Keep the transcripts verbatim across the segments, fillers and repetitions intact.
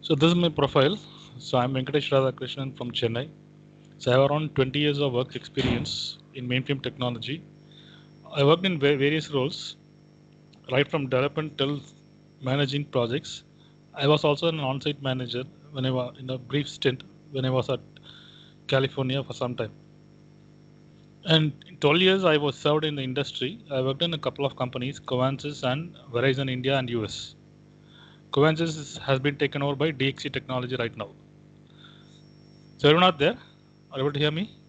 So this is my profile. So I'm Venkatesh Radhakrishnan from Chennai. So I have around twenty years of work experience in mainframe technology. I worked in various roles, right from development till managing projects. I was also an on-site manager when I was in a brief stint when I was at California for some time. And in twelve years I was served in the industry. I worked in a couple of companies, Covansys and Verizon India and U S. Covansys has been taken over by D X C Technology right now. So everyone out there, are you able to hear me?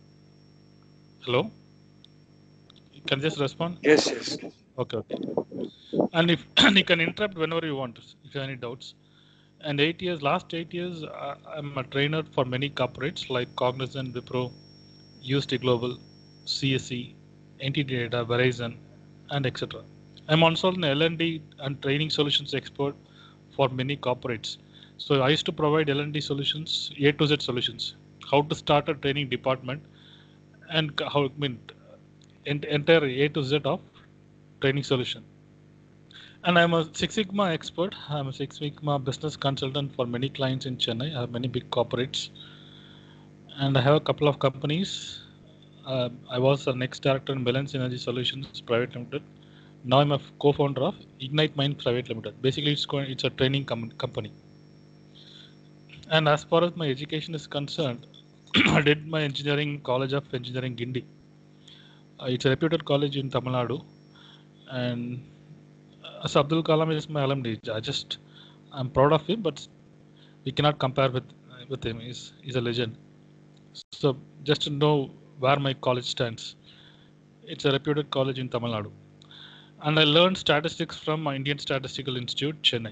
Hello? You can just respond? Yes, yes. Okay, okay. And if you can interrupt whenever you want, if you have any doubts. And eight years, last eight years, uh, I'm a trainer for many corporates like Cognizant, Wipro, U S T Global, C S E, N T T Data, Verizon, and et cetera. I'm also an L and D and training solutions expert for many corporates. So I used to provide L and D solutions, A to Z solutions, how to start a training department, and how I mean entire A to Z of training solution. And I'm a Six Sigma expert. I'm a Six Sigma business consultant for many clients in Chennai. I have many big corporates, and I have a couple of companies. Uh, I was the next director in Balance Energy Solutions Private Limited. Now I'm a co-founder of Ignite Mind Private Limited. Basically, it's going, it's a training com company. And as far as my education is concerned, I did my engineering College of Engineering Gindi. Uh, it's a reputed college in Tamil Nadu, and as Abdul Kalam is my alumni. I just I'm proud of him, but we cannot compare with with him. He's he's a legend. So just to know where my college stands, it's a reputed college in Tamil Nadu, and I learned statistics from my Indian Statistical Institute, Chennai.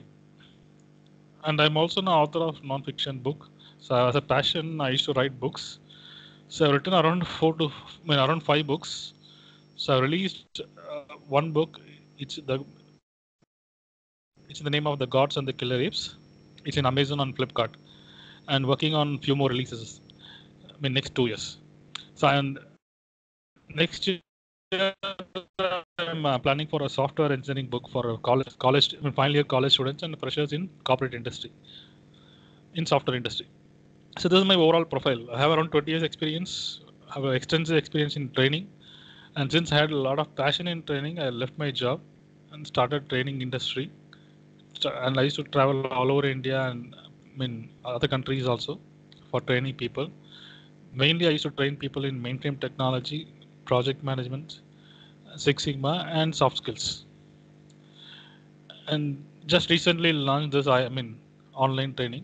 And I'm also an author of non-fiction book. So as a passion, I used to write books. So I've written around four to I mean, around five books. So I released uh, one book. It's the it's the name of The Gods and the Killer Apes. It's in Amazon and Flipkart, and working on few more releases. I mean, next two years. So and next year I'm uh, planning for a software engineering book for a college, college, I mean, final year college students and freshers in corporate industry, in software industry. So this is my overall profile. I have around twenty years experience. I have extensive experience in training, and since I had a lot of passion in training, I left my job and started training industry. And I used to travel all over India and I mean other countries also for training people. Mainly, I used to train people in mainframe technology, project management, Six Sigma, and soft skills. And just recently launched this, I mean, online training.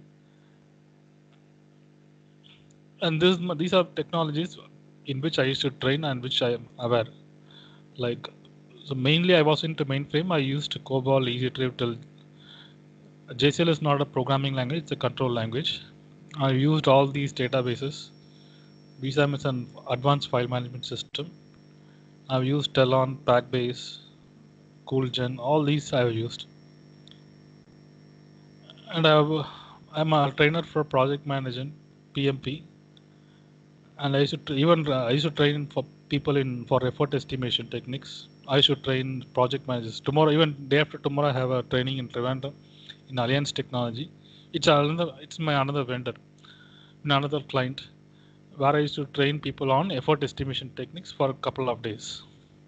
And this, these are technologies in which I used to train and which I am aware. Like, so mainly I was into mainframe. I used COBOL, EasyTrip till J C L is not a programming language; it's a control language. I used all these databases. V S A M is an advanced file management system. I've used Telon, Packbase, CoolGen, all these I've used. And I've, I'm a trainer for project management, P M P. And I used to even uh, I used to train for people in for effort estimation techniques. I should train project managers. Tomorrow, even day after tomorrow, I have a training in Trivandrum in Alliance Technology. It's another, it's my another vendor, another client, where I used to train people on effort estimation techniques for a couple of days.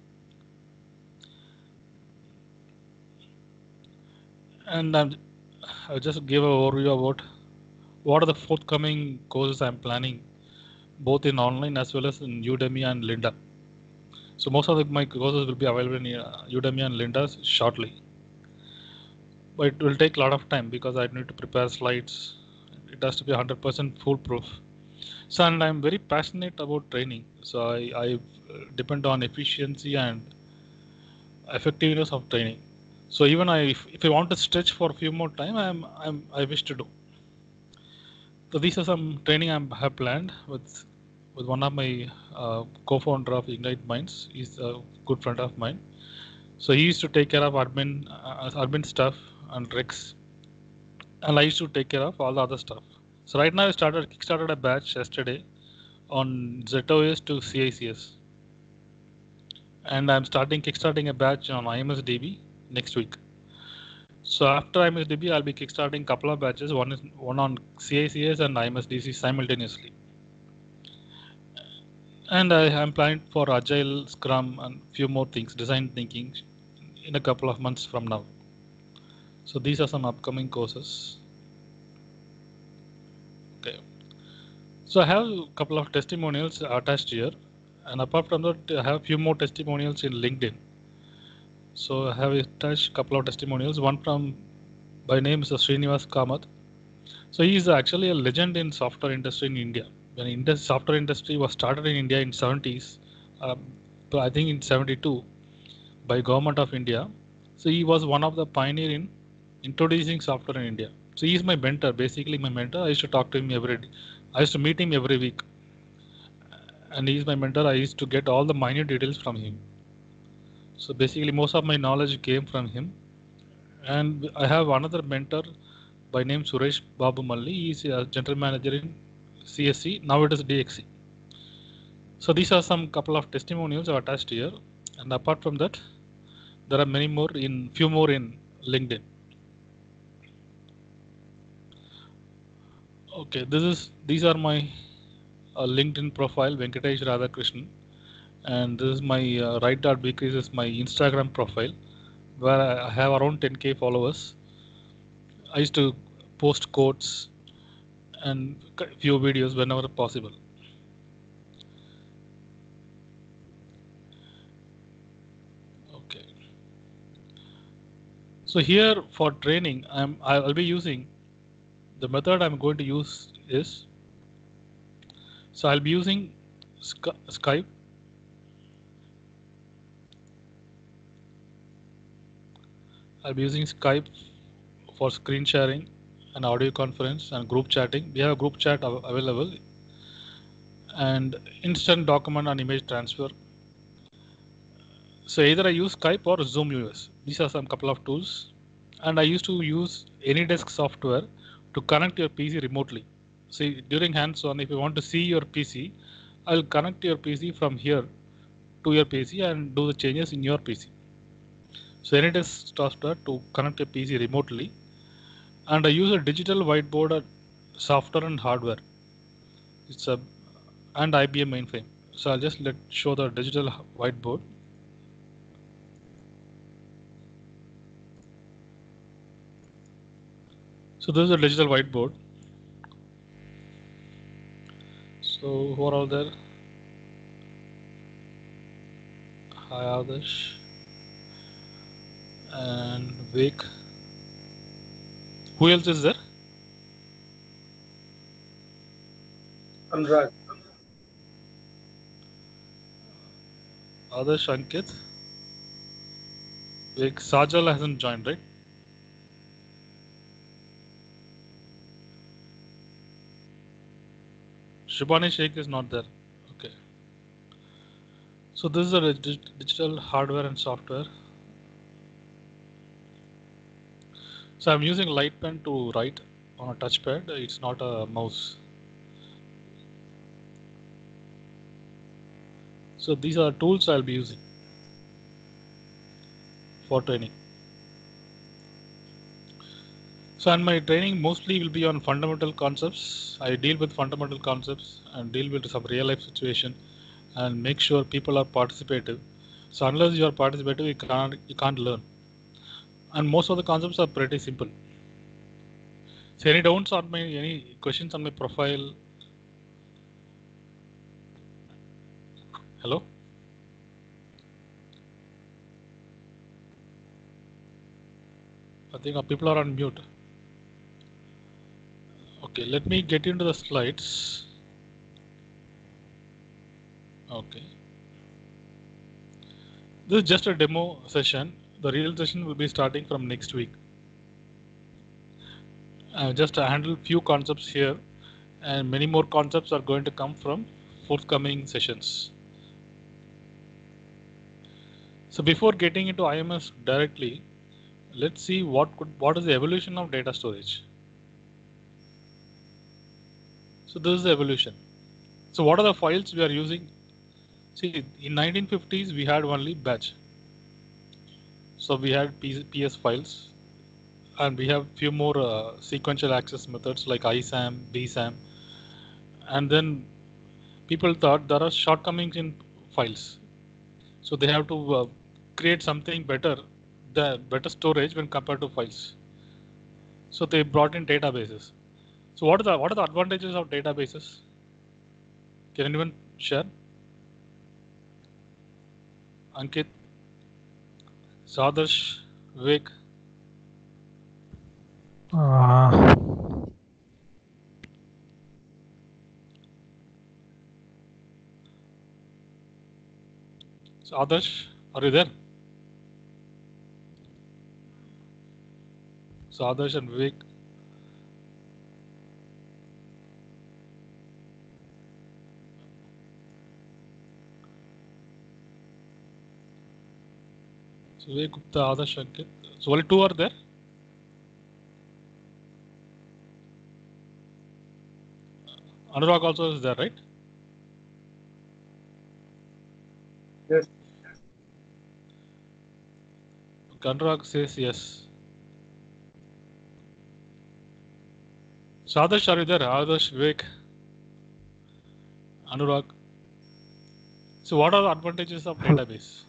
And I'm, I'll just give an overview about what are the forthcoming courses I'm planning, both in online as well as in Udemy and Lynda. So most of the, my courses will be available in uh, Udemy and Lynda shortly. But it will take a lot of time because I need to prepare slides. It has to be one hundred percent foolproof. So and I'm very passionate about training. So I, I depend on efficiency and effectiveness of training. So even I, if, if I want to stretch for a few more time, I'm, I'm, I wish to do. So these are some training I have planned with, with one of my uh, co-founder of Ignite Minds. He's a good friend of mine. So he used to take care of admin, uh, admin stuff and Rex, and I used to take care of all the other stuff. So right now I started kickstarted a batch yesterday on Z O S to C I C S, and I'm starting kickstarting a batch on I M S D B next week. So after I M S D B, I'll be kickstarting a couple of batches. One is one on C I C S and I M S D C simultaneously. And I am planning for Agile, Scrum, and few more things, design thinking, in a couple of months from now. So these are some upcoming courses. Okay. So I have a couple of testimonials attached here, and apart from that, I have a few more testimonials in LinkedIn. So I have attached a couple of testimonials. One from, by name is Srinivas Kamath. So he is actually a legend in software industry in India. When the software industry was started in India in seventies, um, I think in seventy-two, by Government of India. So he was one of the pioneer in introducing software in India. So he is my mentor, basically my mentor. I used to talk to him every day. I used to meet him every week, and he is my mentor. I used to get all the minute details from him. So basically, most of my knowledge came from him. And I have another mentor by name Suresh Babu Malli. He is a general manager in C S C. Now it is D X C. So these are some couple of testimonials I've attached here. And apart from that, there are many more in few more in LinkedIn. Okay, this is these are my uh, LinkedIn profile, Venkatesh Radhakrishnan, and this is my uh, right.bk. This is my Instagram profile, where I have around ten K followers. I used to post quotes and few videos whenever possible. Okay. So here for training, I'm I'll be using the method I'm going to use is, so I'll be using Skype. I'll be using Skype for screen sharing and audio conference and group chatting. We have a group chat available, and instant document and image transfer. So either I use Skype or Zoom U S. These are some couple of tools, and I used to use AnyDesk software to connect your P C remotely. See, during hands-on, if you want to see your P C, I'll connect your P C from here to your P C and do the changes in your P C. So AnyDesk software to connect your P C remotely, and I use a digital whiteboard software and hardware. It's a and I B M mainframe. So I'll just let show the digital whiteboard. So this is a digital whiteboard. So who are all there? Hi Adarsh and Vik. Who else is there? Anurag. Adarsh, Ankit. Vik. Sajal hasn't joined, right? Shibani Sheikh is not there. Okay. So this is a digital hardware and software. So I'm using light pen to write on a touchpad. It's not a mouse. So these are tools I'll be using for training. So and my training mostly will be on fundamental concepts. I deal with fundamental concepts and deal with some real life situation and make sure people are participative. So unless you are participative, you can't you can't learn. And most of the concepts are pretty simple. So any doubts on my any questions on my profile? Hello? I think people are on mute. Okay, let me get into the slides. Okay. This is just a demo session. The real session will be starting from next week. Uh, just to handle few concepts here, and many more concepts are going to come from forthcoming sessions. So before getting into I M S directly, let's see what could what is the evolution of data storage. So this is the evolution. So what are the files we are using? See, in nineteen fifties we had only batch. So we had P S files. and we have few more uh, sequential access methods like I SAM, B SAM, and then people thought there are shortcomings in files, so they have to uh, create something better, the better storage when compared to files. So they brought in databases. So what are the what are the advantages of databases? Can anyone share? Ankit, Sadarsh, Vivek. Uh, So Adarsh, are you there? So Adarsh and Vivek. So Vivek Gupta, Adarsh, Ankit. So only two are there. Anurag also is there, right? Yes. Anurag says yes. So Adarsh, are you there? Adarsh, Vivek, Anurag. So what are the advantages of database?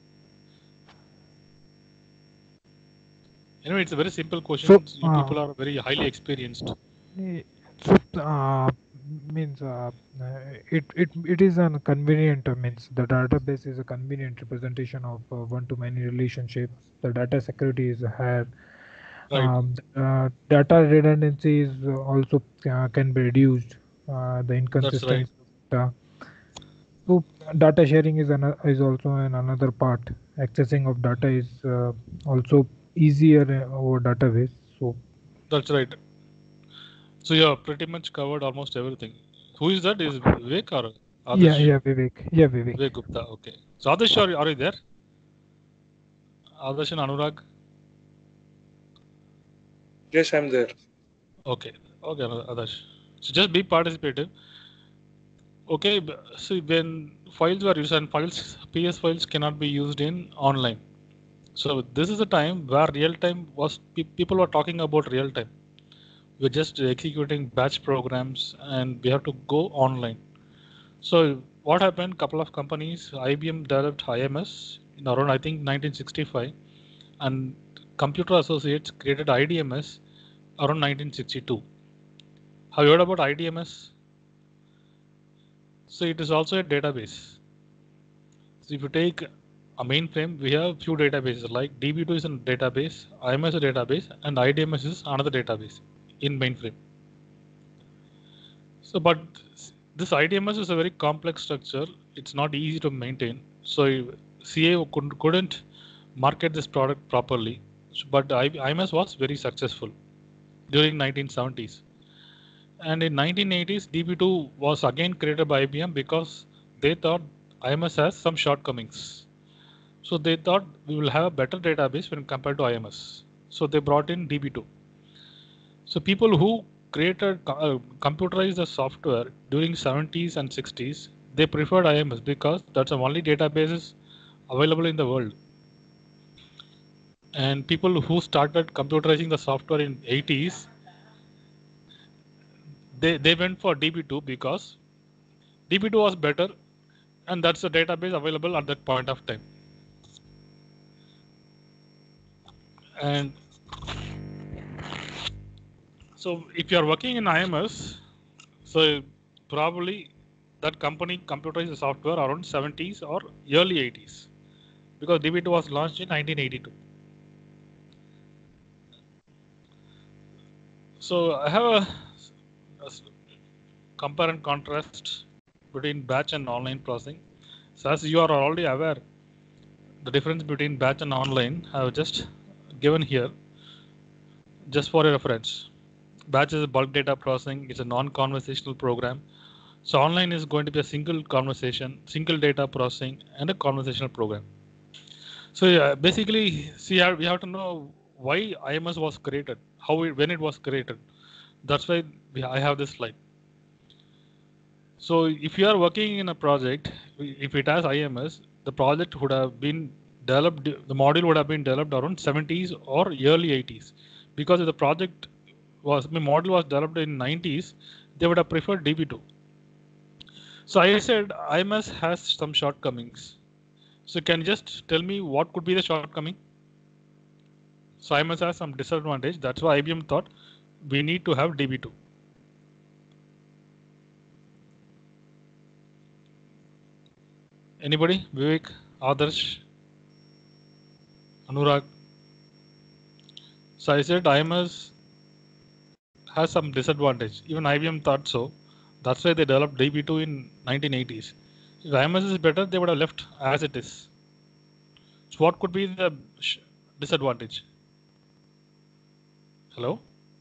Anyway, it's a very simple so, question. You uh, people are very highly experienced. eh, so uh, means uh, uh, it it it is a convenient uh, means the database is a convenient representation of uh, one to many relationships. The data security is higher. Right. Um, uh, data redundancy is uh, also uh, can be reduced. Uh, the That's right. inconsistency of data. So data sharing is an, is also an another part. Accessing of data is uh, also easier uh, over database. So That's right. So you have pretty much covered almost everything. Who is that? Is Vivek or yeah, Adarsh? yeah, Vivek, yeah, Vivek. Vivek Gupta. Okay. So Adarsh, are, are you there? Adarsh and Anurag. Yes, I'm there. Okay. Okay, Adarsh. So just be participative. Okay. So when files were used and files, P S files cannot be used in online. So this is a time where real time was people were talking about real time. We're just executing batch programs and we have to go online. So what happened? Couple of companies, I B M developed I M S in around I think nineteen sixty-five, and Computer Associates created I D M S around nineteen sixty-two. Have you heard about I D M S? So it is also a database. So if you take a mainframe, we have few databases like D B two is a database, I M S is a database, and I D M S is another database in mainframe. So, but this I D M S is a very complex structure. It's not easy to maintain. So C A couldn't, couldn't market this product properly. But I M S was very successful during nineteen seventies. And in nineteen eighties, D B two was again created by I B M because they thought I M S has some shortcomings. So they thought we will have a better database when compared to I M S. So they brought in D B two. So people who created uh, computerized the software during seventies and sixties, they preferred I M S because that's the only databases available in the world. And people who started computerizing the software in eighties, they, they went for D B two because D B two was better and that's the database available at that point of time. And so if you are working in I M S, so probably that company computerized the software around seventies or early eighties because D B two was launched in nineteen eighty-two. So I have a, a compare and contrast between batch and online processing. So as you are already aware, the difference between batch and online I have just given here just for a reference. Batch is a bulk data processing, it's a non-conversational program. So online is going to be a single conversation, single data processing, and a conversational program. So yeah, basically, see, we have to know why I M S was created, how it, when it was created. That's why we, I have this slide. So if you are working in a project, if it has I M S, the project would have been developed, the module would have been developed around seventies or early eighties, because if the project was, my model was developed in nineties, they would have preferred D B two. So I said I M S has some shortcomings. So can you just tell me what could be the shortcoming? So I M S has some disadvantage. That's why I B M thought we need to have D B two. Anybody? Vivek, Adarsh, Anurag. So I said I M S has some disadvantage. Even I B M thought so. That's why they developed D B two in nineteen eighties. If I M S is better, they would have left as it is. So what could be the disadvantage? Hello?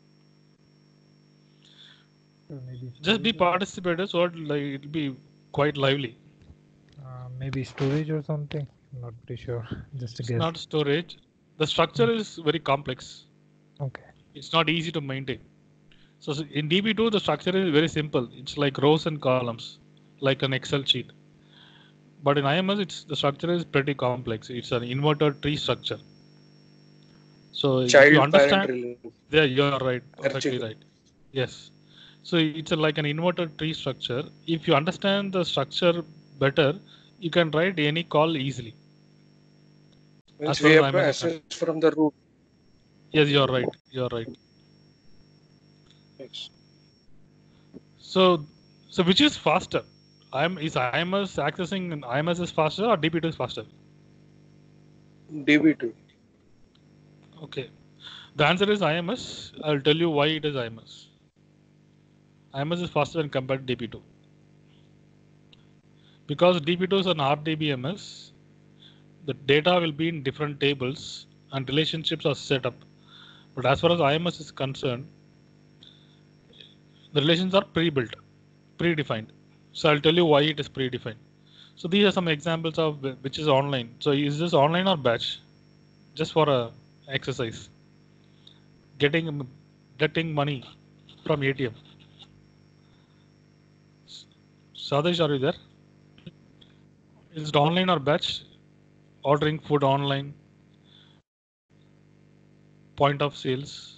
So maybe Just be storage or- participators, so like, it'll be quite lively. uh, maybe storage or something. I'm not pretty sure. Just a It's guess. not storage. The structure is very complex. Okay. It's not easy to maintain. So s- in D B two, the structure is very simple. It's like rows and columns, like an Excel sheet. But in I M S, it's the structure is pretty complex. It's an inverted tree structure. So if you Child parent understand, relationship. yeah, you're right, perfectly Archie. right. Yes. So it's a, like an inverted tree structure. If you understand the structure better, you can write any call easily. Means As we far as have I to M S is assess concerned. from the root. Yes, you're right. You're right. Yes. So, so which is faster? I M is I M S accessing I M S is faster or D B two is faster? D B two. Okay. The answer is I M S. I'll tell you why it is I M S. I M S is faster when compared to D B two. Because D B two is an R D B M S, the data will be in different tables and relationships are set up. But as far as I M S is concerned, the relations are pre-built, predefined. So I'll tell you why it is predefined. So these are some examples of wh- which is online. So is this online or batch? Just for a exercise. Getting getting money from A T M. Sadesh, are you there? Is it online or batch? Ordering food online, point of sales,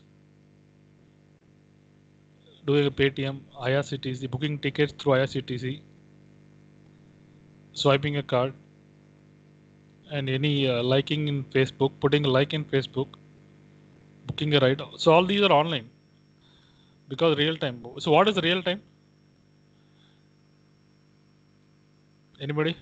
doing a Paytm, I R C T C, booking tickets through I R C T C, swiping a card, and any uh, liking in Facebook, putting a like in Facebook, booking a ride. So all these are online because real time. So what is real time? Anybody?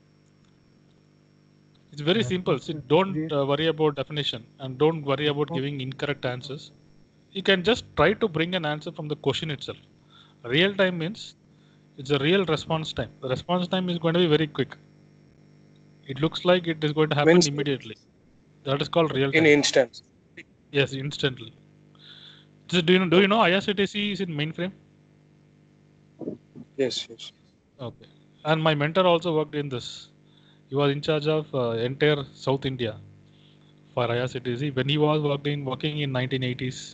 It's very Uh, simple. what's See, the don't real- uh, worry about definition and don't worry about Oh. giving incorrect answers. You can just try to bring an answer from the question itself. Real time means it's a real response time. The response time is going to be very quick. It looks like it is going to happen Means immediately. That is called real in time. instance. Yes, instantly. So do you know, do you know I R C T C is in mainframe? Yes, yes. Okay. And my mentor also worked in this. He was in charge of uh, entire South India for I R C T C when he was working working in nineteen eighties.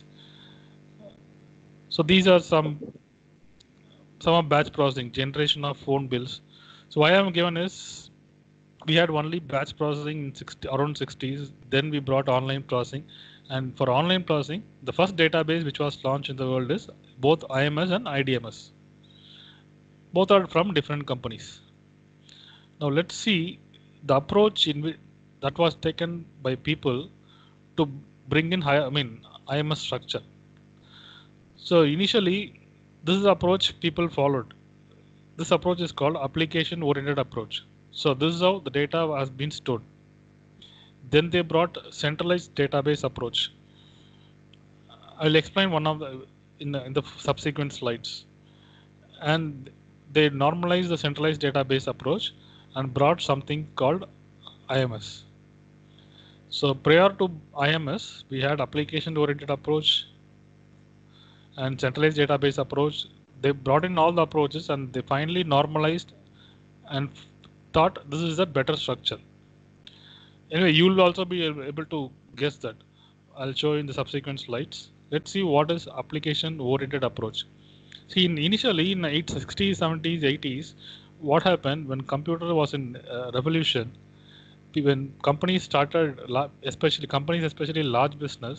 So these are some some of batch processing, generation of phone bills. So why I'm given is we had only batch processing in sixty, around sixties. Then we brought online processing, and for online processing, the first database which was launched in the world is both I M S and I D M S. Both are from different companies. Now let's see the approach in which that was taken by people to bring in high, I mean I M S structure. So initially, this is the approach people followed. This approach is called application oriented approach. So this is how the data has been stored. Then they brought centralized database approach. I'll explain one of the in the, in the subsequent slides. And they normalized the centralized database approach and brought something called I M S. So prior to I M S, we had application oriented approach and centralized database approach. They brought in all the approaches and they finally normalized and thought this is a better structure. Anyway, you will also be able to guess that. I'll show you in the subsequent slides. Let's see what is application oriented approach. See, in initially in the sixties, seventies, eighties, what happened when computer was in uh, revolution, when companies started, especially companies, especially large business,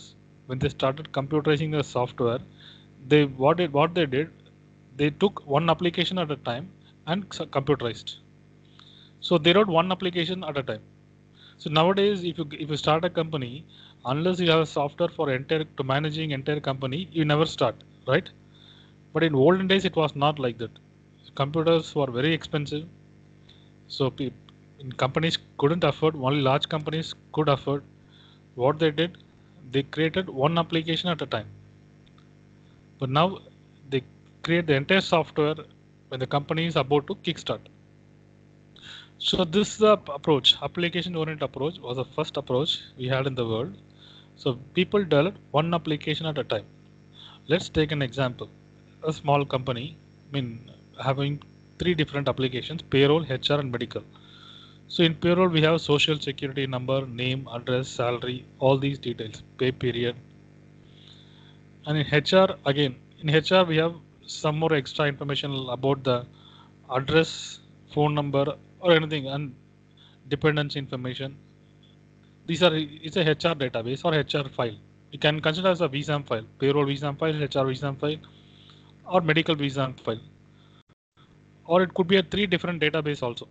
when they started computerizing the software, they what it what they did, they took one application at a time and computerized. So they wrote one application at a time. So nowadays, if you if you start a company, unless you have a software for entire to managing entire company, you never start, right? But in olden days, it was not like that. Computers were very expensive, so in companies couldn't afford. Only large companies could afford. What they did, they created one application at a time. But now they create the entire software when the company is about to kickstart. So this is the approach, application-oriented approach was the first approach we had in the world. So people developed one application at a time. Let's take an example. A small company, I mean, having three different applications: payroll, H R, and medical. So in payroll, we have social security number, name, address, salary, all these details, pay period. And in H R, again, in H R, we have some more extra information about the address, phone number, or anything, and dependency information. These are, it's a H R database or H R file. You can consider as a V S A M file, payroll V S A M file, H R V S A M file, or medical V S A M file. Or it could be a three different database also.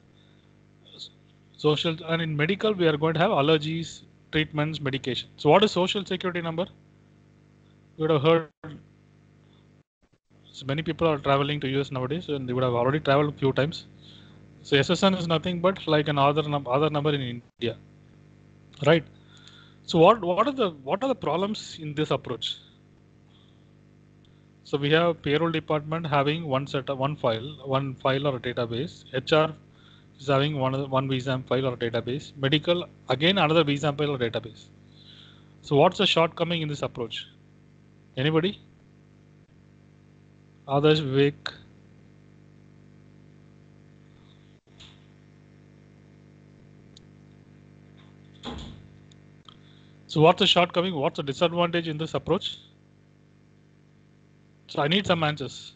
Social, and in medical, we are going to have allergies, treatments, medication. So what is social security number? You would have heard, so many people are traveling to U S nowadays, and they would have already traveled a few times. So S S N is nothing but like an other, num other number in India, right? So what, what are the, what are the problems in this approach? So we have payroll department having one set of one file, one file or a database. H R is having one, one V S A M file or database. Medical, again, another V S A M file or database. So what's the shortcoming in this approach? Anybody? Others, Vivek? So what's the shortcoming? What's the disadvantage in this approach? So I need some answers.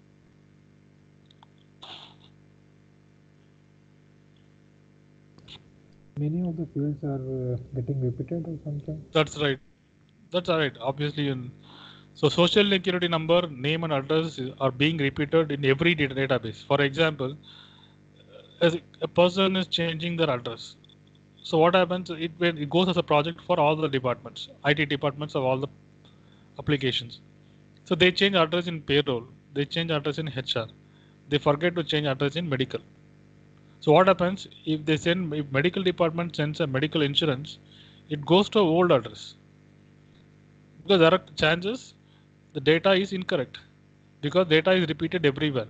Many of the fields are uh, getting repeated or something. That's right. That's all right. Obviously, in, so social security number, name, and address are being repeated in every data database. For example, as a person is changing their address. So what happens? It it goes as a project for all the departments, I T departments of all the applications. So they change address in payroll. They change address in H R. They forget to change address in medical. So what happens if they send, if medical department sends a medical insurance, it goes to an old address, because there are chances the data is incorrect, because data is repeated everywhere.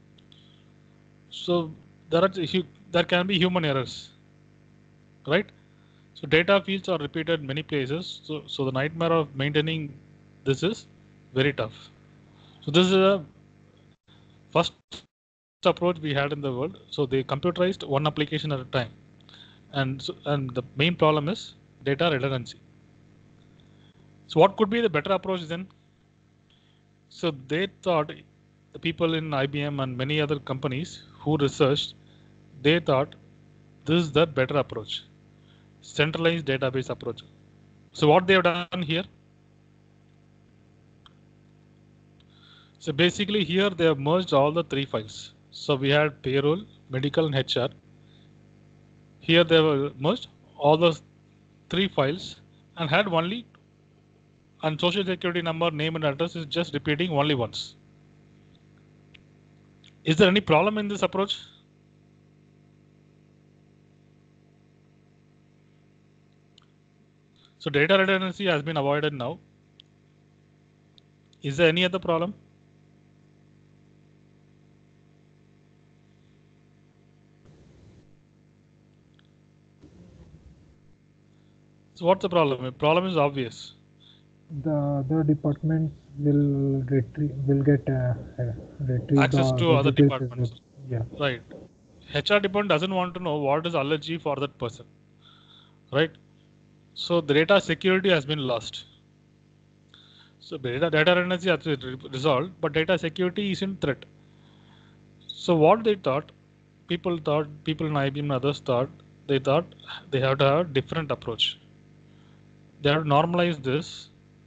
So there are there can be human errors, right? So data fields are repeated many places. So so the nightmare of maintaining this is very tough. So this is a first approach we had in the world. So they computerized one application at a time, and so, and the main problem is data redundancy. So what could be the better approach then? So they thought, the people in I B M and many other companies who researched, they thought this is the better approach, centralized database approach. So what they have done here? So basically here they have merged all the three files. So we had payroll, medical, and H R. Here they have merged all those three files and had only, and social security number, name, and address is just repeating only once. Is there any problem in this approach? So data redundancy has been avoided now. Is there any other problem? So what's the problem? The problem is obvious. The other departments will retrieve, will get uh, retrieve access the, to the other details departments. Yeah. Right. H R department doesn't want to know what is allergy for that person. Right. So the data security has been lost. So data data redundancy has been resolved, but data security is in threat. So what they thought, people thought, people in I B M and others thought, they thought they have to have a different approach. they have normalized this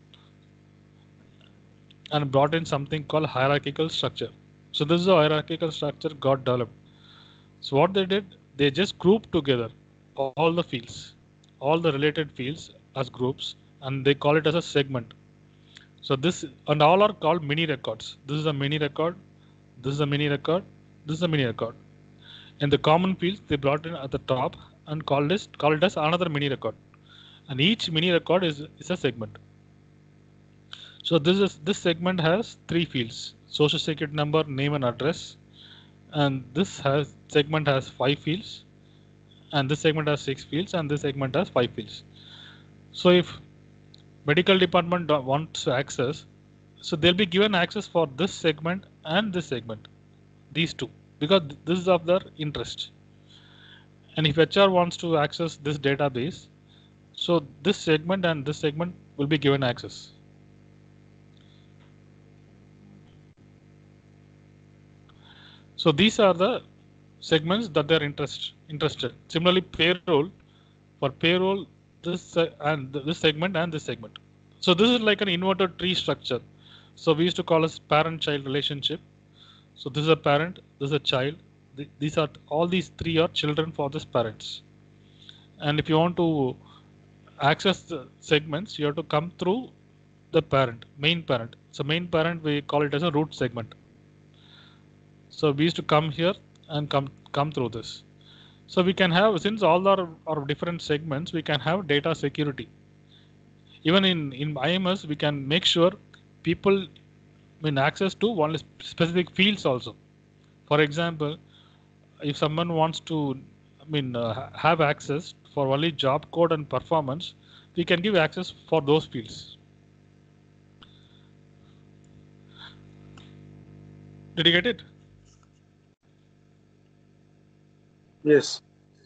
and brought in something called hierarchical structure. So this is a hierarchical structure got developed. So what they did, they just grouped together all the fields, all the related fields as groups, and they call it as a segment. So this and all are called mini records. This is a mini record, this is a mini record, this is a mini record. And the common fields they brought in at the top and called this called it as another mini record. And each mini record is, is a segment. So this is this segment has three fields: social security number, name and address. And this has segment has five fields, and this segment has six fields, and this segment has five fields. So if medical department wants access, so they'll be given access for this segment and this segment, these two, because this is of their interest. And if H R wants to access this database, so this segment and this segment will be given access. So these are the segments that they're interest, interested. Similarly, payroll, for payroll, this uh, and this segment and this segment. So this is like an inverted tree structure. So we used to call as parent-child relationship. So this is a parent, this is a child. These are all these three are children for these parents. And if you want to access the segments, you have to come through the parent, main parent. So main parent, we call it as a root segment. So we used to come here and come come through this. So we can have, since all are, are different segments, we can have data security. Even in, in I M S, we can make sure people mean access to one specific fields also. For example, if someone wants to I mean uh, have access for only job code and performance, we can give access for those fields. Did you get it? Yes.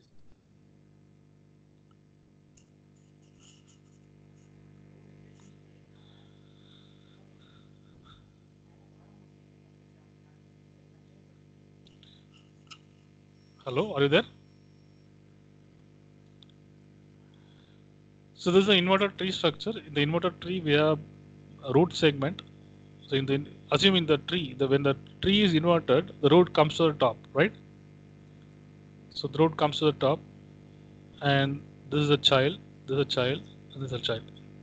Hello, are you there? So this is the inverted tree structure. In the inverted tree, we have a root segment. So in the assume in the tree, the when the tree is inverted, the root comes to the top, right? So the root comes to the top, and this is a child, this is a child, and this is a child.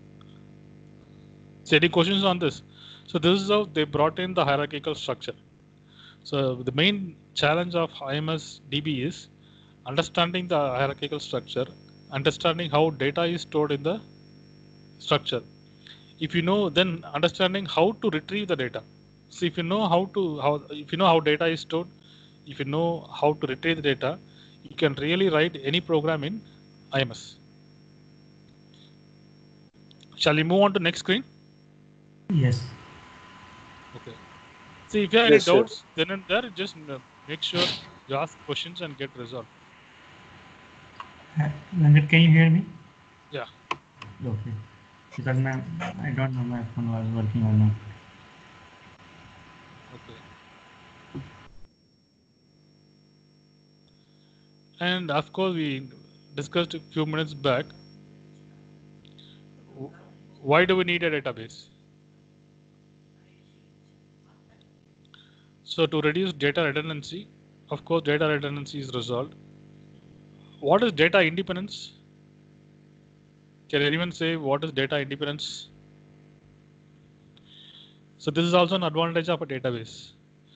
So any questions on this? So this is how they brought in the hierarchical structure. So the main challenge of I M S D B is understanding the hierarchical structure, understanding how data is stored in the structure. If you know, then understanding how to retrieve the data. So if you know how to how if you know how data is stored, if you know how to retrieve the data, you can really write any program in I M S. Shall we move on to next screen? Yes. Okay. See, if you have any Yes, sir. doubts, then and there, just uh, make sure you ask questions and get resolved. Uh, Venkat, can you hear me? Yeah. Okay. Because my, I don't know my phone was working or not. Okay. And of course, we discussed a few minutes back. Why do we need a database? So to reduce data redundancy, of course, data redundancy is resolved. What is data independence? Can anyone say what is data independence? So this is also an advantage of a database.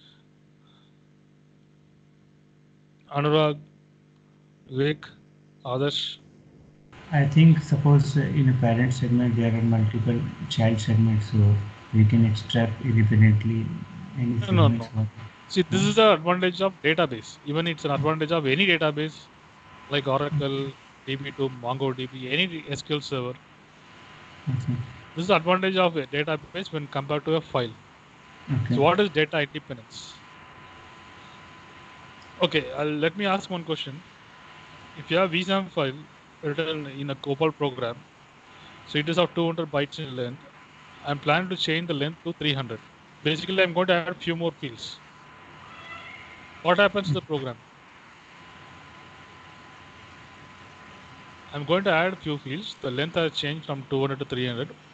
Anurag, Vivek, Adarsh. I think suppose uh, in a parent segment there are multiple child segments, so we can extract independently any No, no, segments. no. See, this is the advantage of database. Even it's an advantage of any database like Oracle, D B two, MongoDB, any S Q L server. Okay. This is the advantage of a database when compared to a file. Okay. So what is data independence? Okay, I'll, let me ask one question. If you have V SAM file written in a COBOL program, so it is of two hundred bytes in length, I'm planning to change the length to three hundred. Basically, I'm going to add a few more fields. What happens to the program? I'm going to add a few fields. The length has changed from two hundred to three hundred.